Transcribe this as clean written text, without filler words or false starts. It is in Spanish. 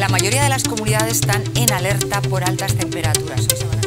La mayoría de las comunidades están en alerta por altas temperaturas. Hoy se van a